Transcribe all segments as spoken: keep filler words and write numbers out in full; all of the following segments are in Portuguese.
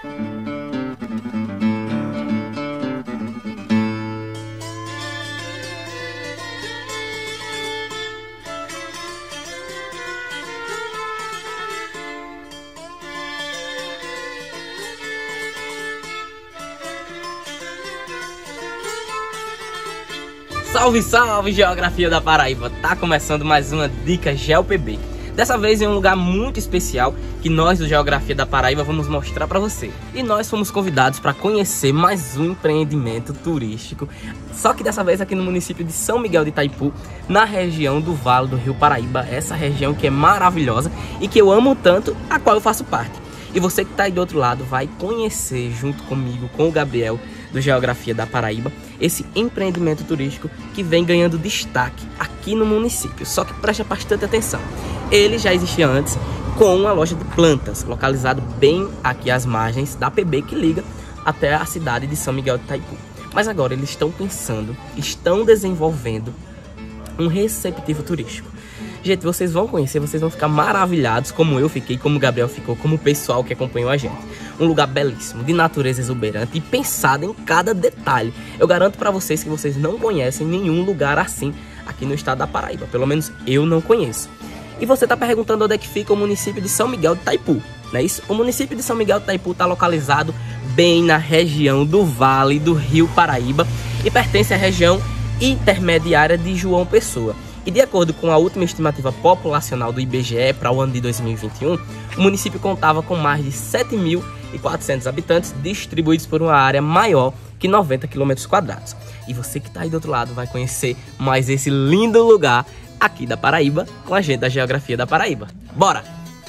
Salve, salve, Geografia da Paraíba! Tá começando mais uma Dica GeoPB. Dessa vez em um lugar muito especial que nós do Geografia da Paraíba vamos mostrar para você. E nós fomos convidados para conhecer mais um empreendimento turístico, só que dessa vez aqui no município de São Miguel de Itaipu, na região do Vale do Rio Paraíba, essa região que é maravilhosa e que eu amo tanto, a qual eu faço parte. E você que está aí do outro lado vai conhecer junto comigo, com o Gabriel, do Geografia da Paraíba, esse empreendimento turístico que vem ganhando destaque aqui no município. Só que preste bastante atenção, ele já existia antes com uma loja de plantas, localizado bem aqui às margens da P B que liga até a cidade de São Miguel de Itaipu. Mas agora eles estão pensando, estão desenvolvendo um receptivo turístico. Gente, vocês vão conhecer, vocês vão ficar maravilhados, como eu fiquei, como o Gabriel ficou, como o pessoal que acompanhou a gente. Um lugar belíssimo, de natureza exuberante e pensado em cada detalhe. Eu garanto para vocês que vocês não conhecem nenhum lugar assim aqui no estado da Paraíba. Pelo menos eu não conheço. E você está perguntando onde é que fica o município de São Miguel de Itaipu, não é isso? O município de São Miguel de Itaipu está localizado bem na região do Vale do Rio Paraíba e pertence à região intermediária de João Pessoa. E de acordo com a última estimativa populacional do I B G E para o ano de dois mil e vinte e um, o município contava com mais de sete mil e quatrocentos habitantes distribuídos por uma área maior que noventa quilômetros quadrados. E você que está aí do outro lado vai conhecer mais esse lindo lugar aqui da Paraíba com a gente da Geografia da Paraíba. Bora!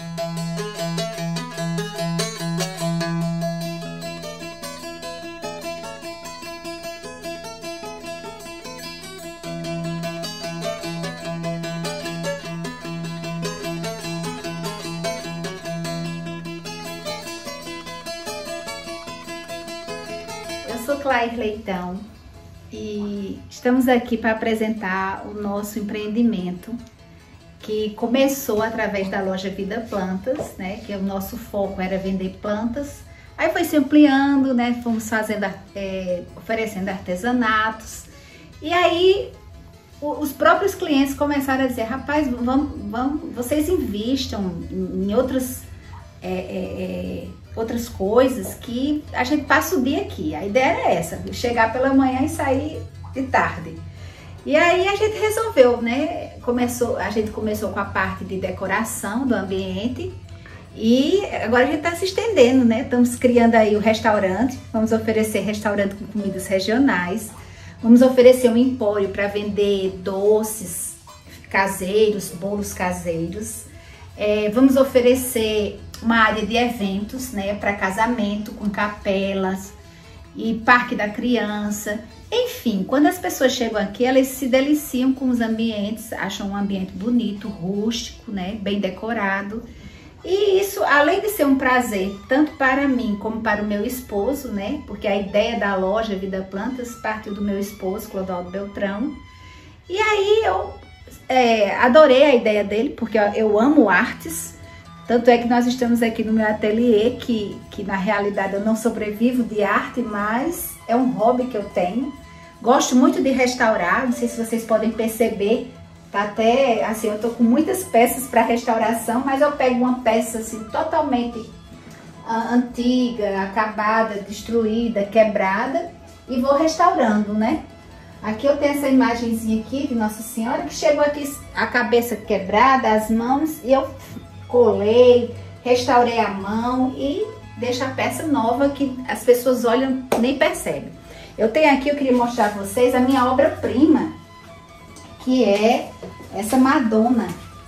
Eu sou Claire Leitão e estamos aqui para apresentar o nosso empreendimento que começou através da loja Vida Plantas, né? Que o nosso foco era vender plantas. Aí foi se ampliando, né? Fomos fazendo, é, oferecendo artesanatos. E aí o, os próprios clientes começaram a dizer: rapaz, vamos, vamos, vocês invistam em, em outras é, é, outras coisas que a gente passa o dia aqui. A ideia era essa, chegar pela manhã e sair de tarde. E aí a gente resolveu, né? Começou, a gente começou com a parte de decoração do ambiente e agora a gente está se estendendo, né? Estamos criando aí o restaurante, vamos oferecer restaurante com comidas regionais, vamos oferecer um empório para vender doces caseiros, bolos caseiros. É, vamos oferecer uma área de eventos, né, para casamento, com capelas e parque da criança. Enfim, quando as pessoas chegam aqui, elas se deliciam com os ambientes, acham um ambiente bonito, rústico, né, bem decorado. E isso, além de ser um prazer, tanto para mim como para o meu esposo, né, porque a ideia da loja Vida Plantas partiu do meu esposo, Clodoaldo Beltrão. E aí eu é, adorei a ideia dele, porque eu amo artes. Tanto é que nós estamos aqui no meu ateliê, que, que na realidade eu não sobrevivo de arte, mas é um hobby que eu tenho. Gosto muito de restaurar, não sei se vocês podem perceber, tá até assim, eu tô com muitas peças para restauração, mas eu pego uma peça assim totalmente uh, antiga, acabada, destruída, quebrada e vou restaurando, né? Aqui eu tenho essa imagenzinha aqui de Nossa Senhora, que chegou aqui a cabeça quebrada, as mãos, e eu colei, restaurei a mão e deixo a peça nova que as pessoas olham e nem percebem. Eu tenho aqui, eu queria mostrar para vocês a minha obra-prima, que é essa Madonna,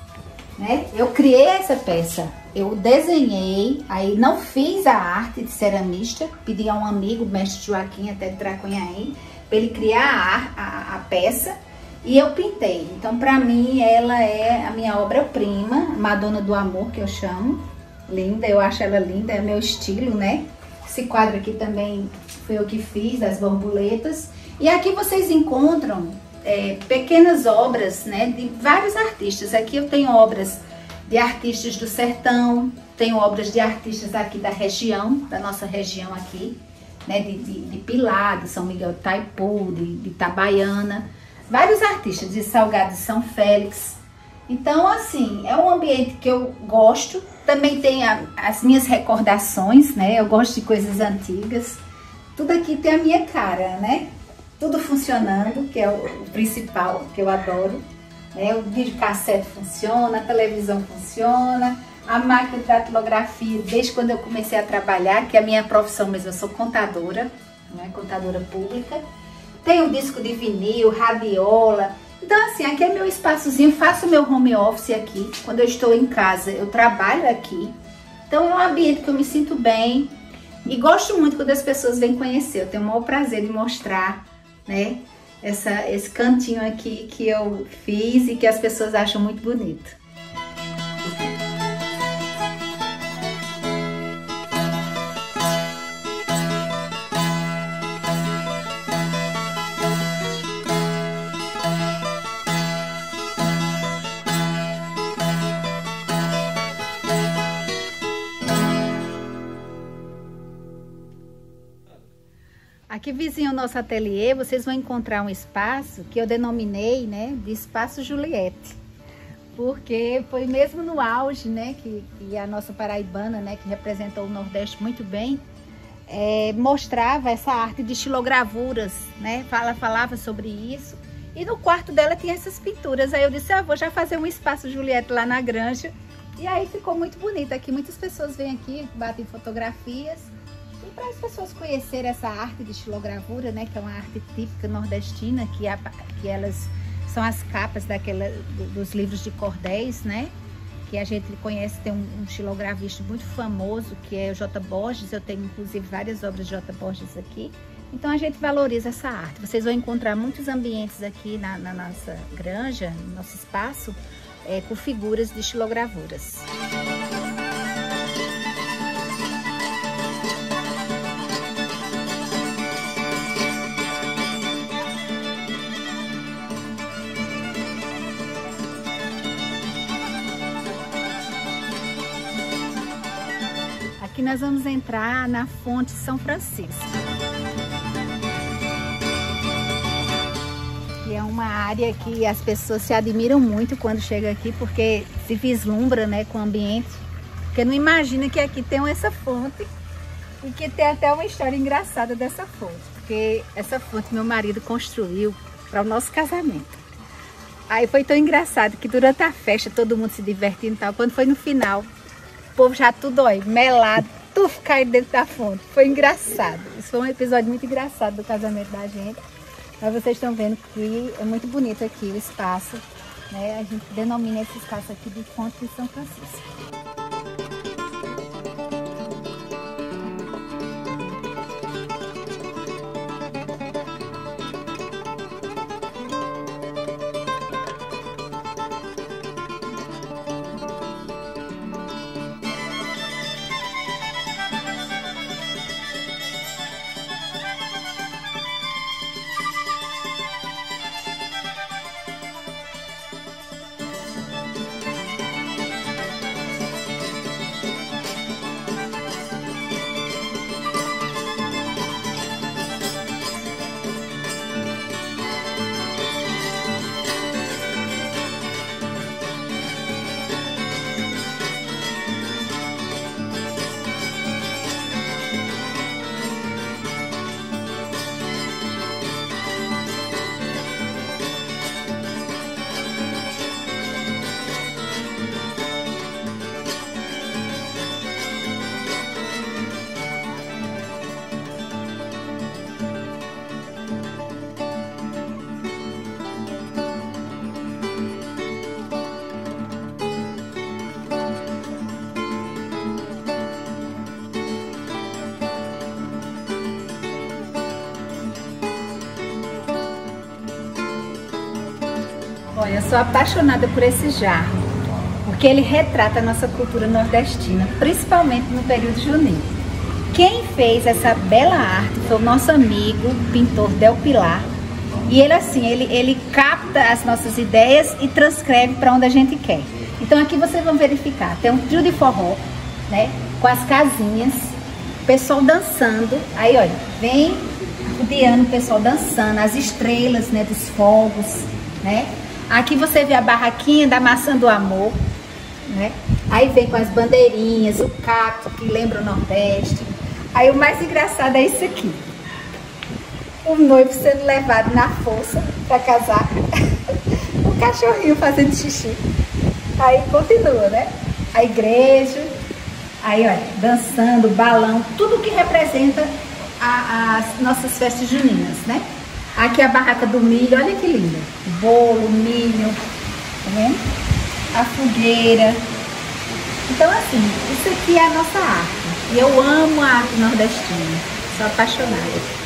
né? Eu criei essa peça, eu desenhei, aí não fiz a arte de ceramista, pedi a um amigo, o mestre Joaquim, até de Tracunhaém, para ele criar a, a, a peça. E eu pintei, então pra mim ela é a minha obra-prima, Madonna do Amor, que eu chamo. Linda, eu acho ela linda, é meu estilo, né? Esse quadro aqui também foi eu que fiz, das borboletas. E aqui vocês encontram é, pequenas obras, né, de vários artistas. Aqui eu tenho obras de artistas do sertão, tenho obras de artistas aqui da região, da nossa região aqui, né, de, de, de Pilar, de São Miguel de Taipu, de, de Itabaiana, vários artistas de Salgado de São Félix. Então, assim, é um ambiente que eu gosto. Também tem a, as minhas recordações, né? Eu gosto de coisas antigas. Tudo aqui tem a minha cara, né? Tudo funcionando, que é o, o principal, que eu adoro. Né? O videocassete funciona, a televisão funciona, a máquina de datilografia, desde quando eu comecei a trabalhar, que é a minha profissão mesmo, eu sou contadora, né? Contadora pública. Tem o disco de vinil, radiola. Então, assim, aqui é meu espaçozinho, faço meu home office aqui. Quando eu estou em casa, eu trabalho aqui. Então, é um ambiente que eu me sinto bem. E gosto muito quando as pessoas vêm conhecer. Eu tenho o maior prazer de mostrar, né, essa, esse cantinho aqui que eu fiz e que as pessoas acham muito bonito. Aqui vizinho ao nosso ateliê, vocês vão encontrar um espaço que eu denominei, né, de Espaço Juliette. Porque foi mesmo no auge, né, que, que a nossa paraibana, né, que representou o Nordeste muito bem, é, mostrava essa arte de estilogravuras, né, ela falava sobre isso. E no quarto dela tinha essas pinturas. Aí eu disse, ah, vou já fazer um Espaço Juliette lá na granja. E aí ficou muito bonito aqui. Muitas pessoas vêm aqui, batem fotografias. E para as pessoas conhecerem essa arte de estilogravura, né, que é uma arte típica nordestina, que, a, que elas são as capas daquela, dos livros de cordéis, né, que a gente conhece, tem um, um estilogravista muito famoso, que é o J. Borges. Eu tenho inclusive várias obras de J. Borges aqui. Então a gente valoriza essa arte. Vocês vão encontrar muitos ambientes aqui na, na nossa granja, no nosso espaço, é, com figuras de estilogravuras. Aqui nós vamos entrar na Fonte São Francisco, que é uma área que as pessoas se admiram muito quando chegam aqui, porque se vislumbra, né, com o ambiente, porque não imagina que aqui tem essa fonte e que tem até uma história engraçada dessa fonte, porque essa fonte meu marido construiu para o nosso casamento. Aí foi tão engraçado que durante a festa todo mundo se divertindo e tal, quando foi no final, o povo já tudo, ó, melado, tudo caindo dentro da fonte. Foi engraçado. Isso foi um episódio muito engraçado do casamento da gente. Mas vocês estão vendo que é muito bonito aqui o espaço, né? A gente denomina esse espaço aqui de Fonte de São Francisco. Olha, eu sou apaixonada por esse jarro, porque ele retrata a nossa cultura nordestina, principalmente no período junino. Quem fez essa bela arte foi o nosso amigo, pintor Del Pilar, e ele assim, ele, ele capta as nossas ideias e transcreve para onde a gente quer. Então aqui vocês vão verificar, tem um trio de forró, né? Com as casinhas, o pessoal dançando. Aí, olha, vem rodeando o pessoal dançando, as estrelas, né, dos fogos, né? Aqui você vê a barraquinha da maçã do amor, né? Aí vem com as bandeirinhas, o cacto que lembra o Nordeste. Aí o mais engraçado é isso aqui. O noivo sendo levado na força para casar. O cachorrinho fazendo xixi. Aí continua, né? A igreja. Aí, olha, dançando, balão, tudo que representa a, as nossas festas juninas, né? Aqui a barraca do milho, olha que linda. Bolo, milho, tá vendo? A fogueira. Então, assim, isso aqui é a nossa arte. E eu amo a arte nordestina. Sou apaixonada.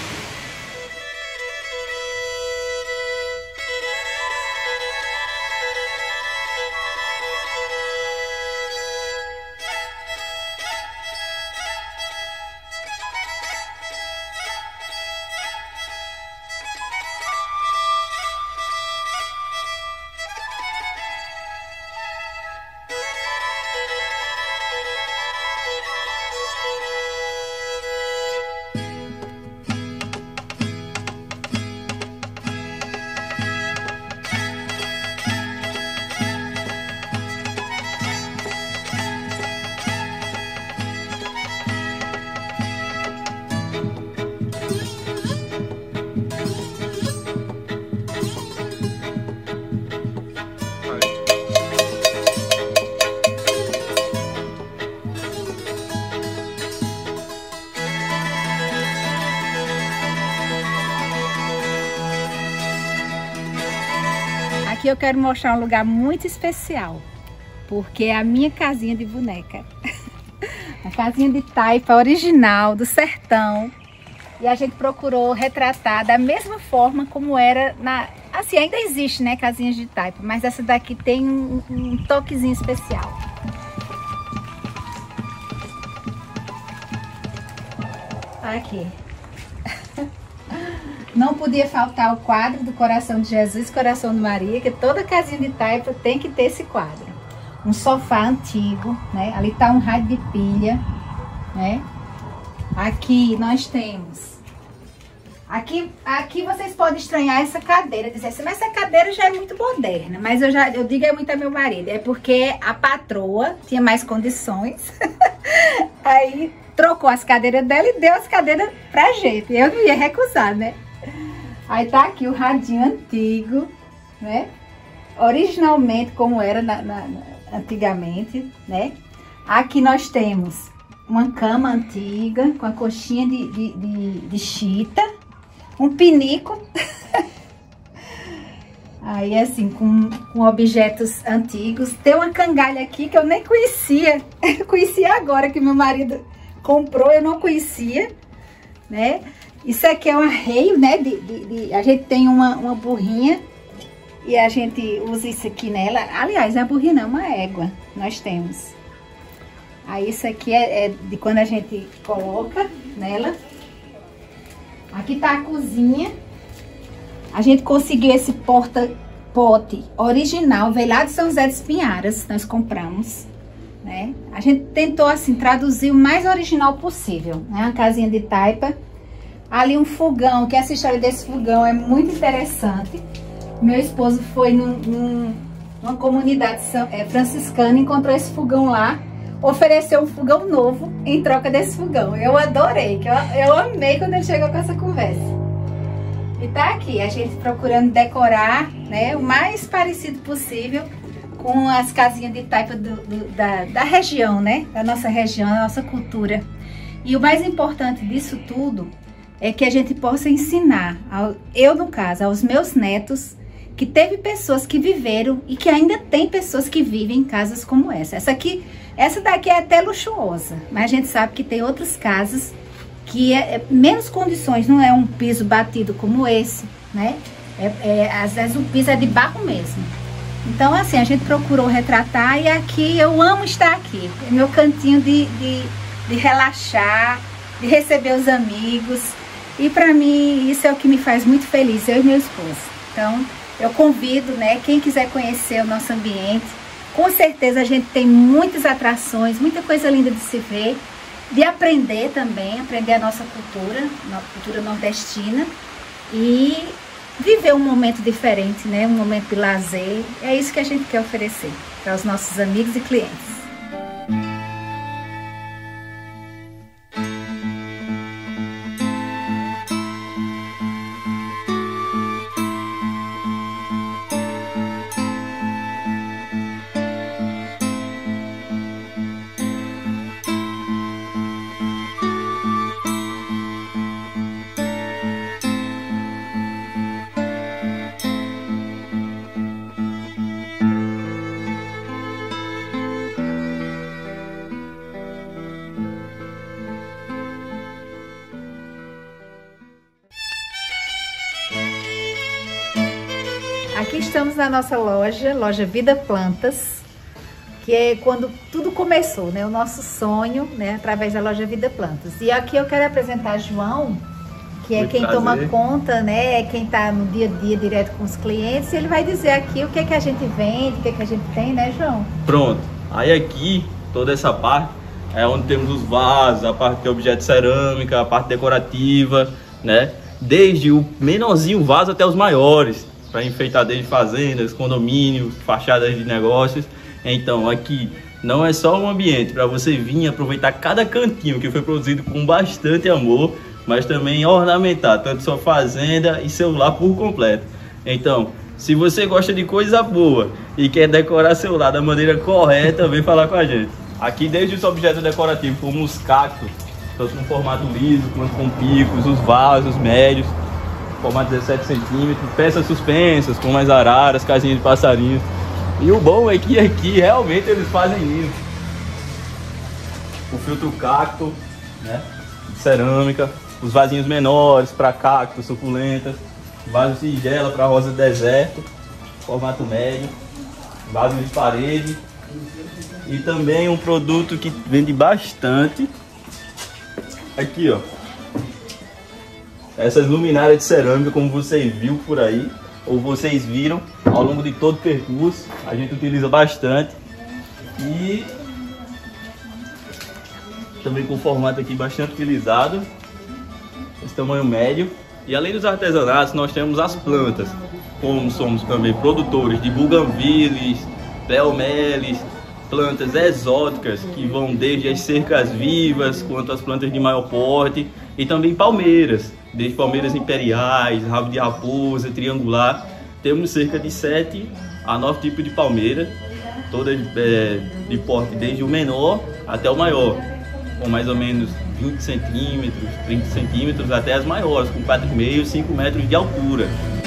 Aqui eu quero mostrar um lugar muito especial, porque é a minha casinha de boneca. A casinha de taipa original, do sertão. E a gente procurou retratar da mesma forma como era na... Assim, ainda existe, né, casinhas de taipa, mas essa daqui tem um, um toquezinho especial. Aqui. Não podia faltar o quadro do Coração de Jesus, Coração de Maria, que toda casinha de taipa tem que ter esse quadro. Um sofá antigo, né? Ali tá um rádio de pilha, né? Aqui nós temos... Aqui, aqui vocês podem estranhar essa cadeira, dizer assim, mas essa cadeira já é muito moderna. Mas eu já eu digo é muito a meu marido, é porque a patroa tinha mais condições. Aí trocou as cadeiras dela e deu as cadeiras pra gente. Eu não ia recusar, né? Aí tá aqui o radinho antigo, né? Originalmente como era na, na, na, antigamente, né? Aqui nós temos uma cama antiga com a coxinha de, de, de, de chita, um pinico, aí assim, com, com objetos antigos. Tem uma cangalha aqui que eu nem conhecia, eu conhecia agora que meu marido comprou, eu não conhecia, né? Isso aqui é um arreio, né? De, de, de, a gente tem uma, uma burrinha e a gente usa isso aqui nela. Aliás, não é burrinha não, é uma égua, nós temos. Aí isso aqui é, é de quando a gente coloca nela. Aqui tá a cozinha. A gente conseguiu esse porta-pote original, veio lá de São José dos Pinharas, nós compramos, né? A gente tentou assim traduzir o mais original possível, né? Uma casinha de taipa. Ali um fogão, que essa história desse fogão é muito interessante. Meu esposo foi num, num, numa comunidade é, franciscana, encontrou esse fogão lá, ofereceu um fogão novo em troca desse fogão. Eu adorei, que eu, eu amei quando ele chegou com essa conversa. E tá aqui, a gente procurando decorar, né, o mais parecido possível com as casinhas de taipa do, do, da, da região, né, da nossa região, da nossa cultura. E o mais importante disso tudo é que a gente possa ensinar, ao, eu no caso, aos meus netos, que teve pessoas que viveram e que ainda tem pessoas que vivem em casas como essa. Essa aqui, essa daqui é até luxuosa, mas a gente sabe que tem outras casas que é, é menos condições, não é um piso batido como esse, né? É, é, às vezes o piso é de barro mesmo. Então, assim, a gente procurou retratar e aqui eu amo estar aqui. É meu cantinho de, de, de relaxar, de receber os amigos. E para mim isso é o que me faz muito feliz, eu e meu esposo. Então eu convido, né, quem quiser conhecer o nosso ambiente, com certeza a gente tem muitas atrações, muita coisa linda de se ver, de aprender também, aprender a nossa cultura, a cultura nordestina e viver um momento diferente, né? Um momento de lazer. É isso que a gente quer oferecer para os nossos amigos e clientes. Aqui estamos na nossa loja, loja Vida Plantas, que é quando tudo começou, né? O nosso sonho, né? Através da loja Vida Plantas. E aqui eu quero apresentar João, que é quem toma conta, né? É quem está no dia a dia direto com os clientes. E ele vai dizer aqui o que é que a gente vende, o que é que a gente tem, né, João? Pronto. Aí aqui, toda essa parte é onde temos os vasos, a parte de objeto cerâmica, a parte decorativa, né? Desde o menorzinho vaso até os maiores, para enfeitar desde fazendas, condomínios, fachadas de negócios. Então aqui não é só um ambiente para você vir aproveitar cada cantinho que foi produzido com bastante amor, mas também ornamentar tanto sua fazenda e seu lar por completo. Então, se você gosta de coisa boa e quer decorar seu lar da maneira correta, vem falar com a gente. Aqui desde os objetos decorativos, como os cactos, tanto no formato liso quanto com picos, os vasos médios, formato dezessete centímetros, peças suspensas, como as araras, casinhas de passarinhos. E o bom é que aqui realmente eles fazem isso. O filtro cacto, né, de cerâmica, os vasinhos menores para cactos, suculentas, vaso tigela para rosa de deserto, formato médio, vaso de parede. E também um produto que vende bastante, aqui ó, essas luminárias de cerâmica, como você viu por aí, ou vocês viram ao longo de todo o percurso, a gente utiliza bastante. E também com formato aqui bastante utilizado, esse tamanho médio. E além dos artesanatos, nós temos as plantas, como somos também produtores de buganvílias, pleomeles, plantas exóticas que vão desde as cercas vivas quanto as plantas de maior porte, e também palmeiras, desde palmeiras imperiais, rabo de raposa, triangular. Temos cerca de sete a nove tipos de palmeira, todas é, de porte desde o menor até o maior, com mais ou menos vinte centímetros, trinta centímetros, até as maiores, com quatro vírgula cinco, cinco metros de altura.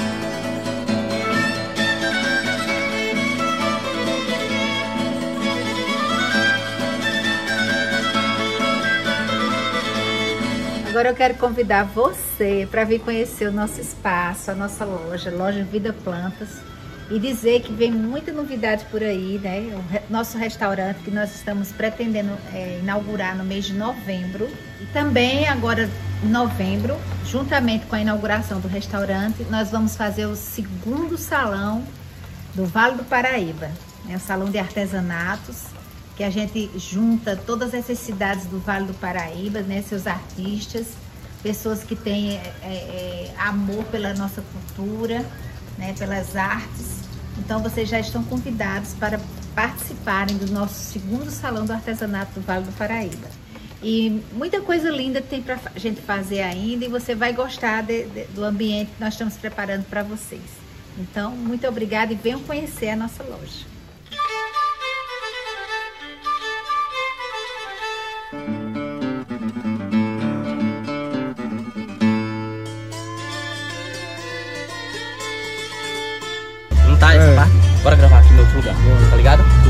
Agora eu quero convidar você para vir conhecer o nosso espaço, a nossa loja, loja Vida Plantas, e dizer que vem muita novidade por aí, né? O re nosso restaurante que nós estamos pretendendo é, inaugurar no mês de novembro. E também agora em novembro, juntamente com a inauguração do restaurante, nós vamos fazer o segundo salão do Vale do Paraíba, né? O salão de artesanatos, que a gente junta todas essas cidades do Vale do Paraíba, né, seus artistas, pessoas que têm é, é, amor pela nossa cultura, né, pelas artes. Então vocês já estão convidados para participarem do nosso segundo Salão do Artesanato do Vale do Paraíba. E muita coisa linda tem para a gente fazer ainda, e você vai gostar de, de, do ambiente que nós estamos preparando para vocês. Então, muito obrigada e venham conhecer a nossa loja. Não tá essa parte? Bora gravar aqui em outro lugar, tá ligado?